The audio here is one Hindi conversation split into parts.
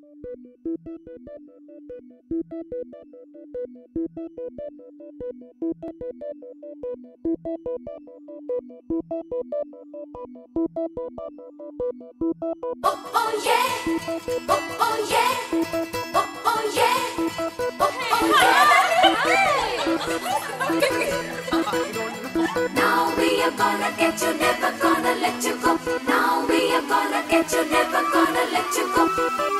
Now we are gonna get you, never gonna let you go. Now we are gonna get you, never gonna let you go.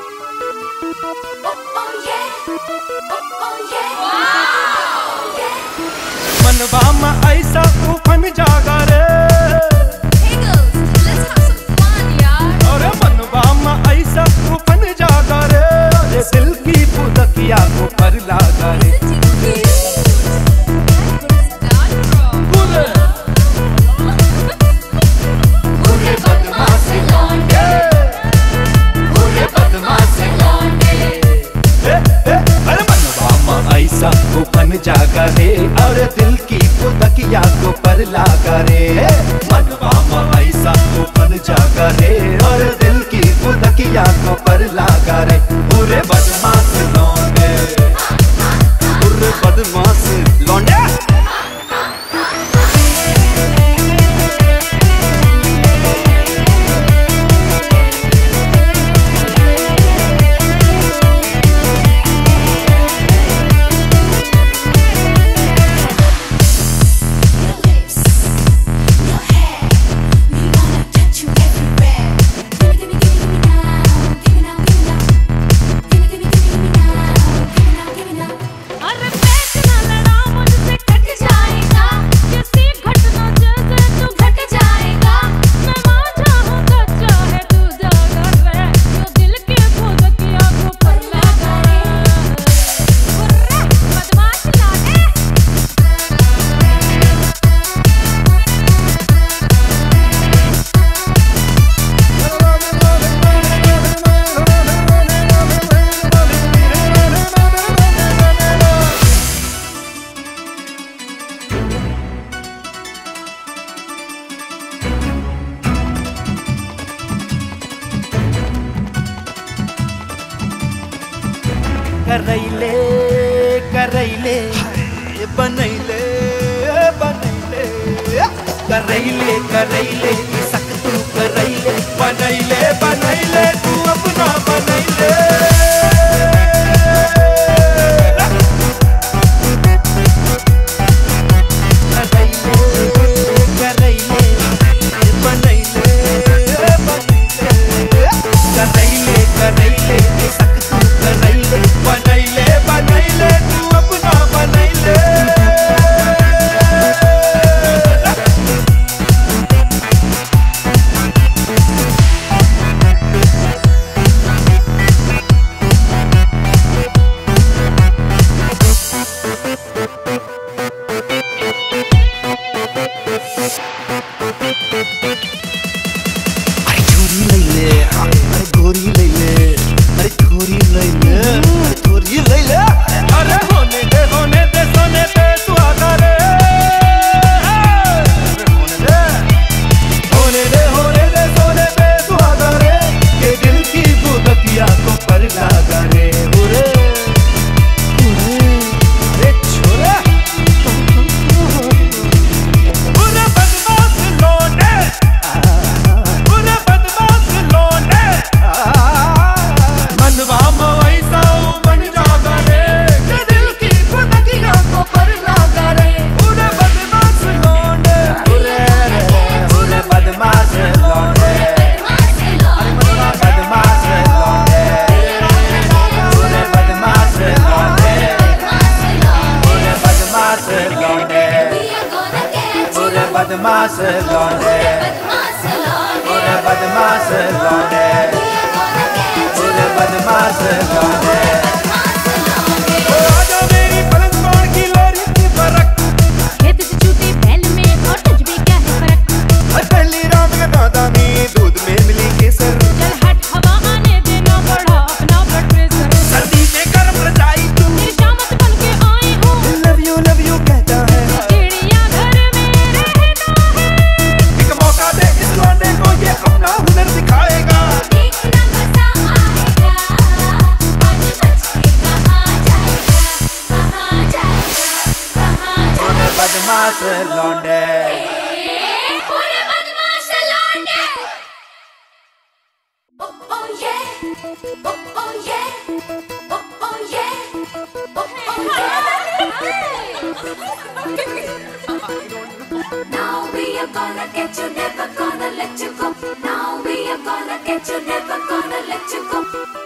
Oh yeah, oh yeah, wow, yeah. मनवा में ऐसा उफन जागा रे। Hey girls, let's have some fun, यार। अरे मनवा में ऐसा उफन जागा रे। ये दिल की पुदकिया को पर लागा रे। ऐसा उफन जागा रे और दिल की पुदकिया को पर लागा रे। मनवा में ऐसा उफन जागा रे और दिल की पुदकिया को पर लागा रे। पूरे बदमाश लौंडे, पूरे बदमाश लौंडे। करैले बनैले बनैले करैले करैले सक तू करैले बनैले बनैले तू अपना बनैले। Badmash Launde, पूरे बदमाश लौंडे, पूरे बदमाश लौंडे। आजा मेरी पलंग मार की लोरी की फरक, खेत से छूटी बैल में और तुझ में क्या है फर्क। पहली रात में बादामी दूध में मिली केसर, चल हट हवा आने देना बढ़ा अपना ब्लड प्रेशर। सर्दी में गर्म रजाई तू मेरी शामत बन के आई हूँ, लव यू कहता है। चिड़िया घर में रहता है, एक मौका दे इस लौंडे को, ये अपना हुनर दिखाएगा। देखना मजा आएगा। बदमाश लौंडे। पूरे बदमाश लौंडे। Oh yeah, oh yeah, oh yeah, oh yeah. Now we are gonna get you, never gonna let you go. Now we are gonna get you, never gonna let you go.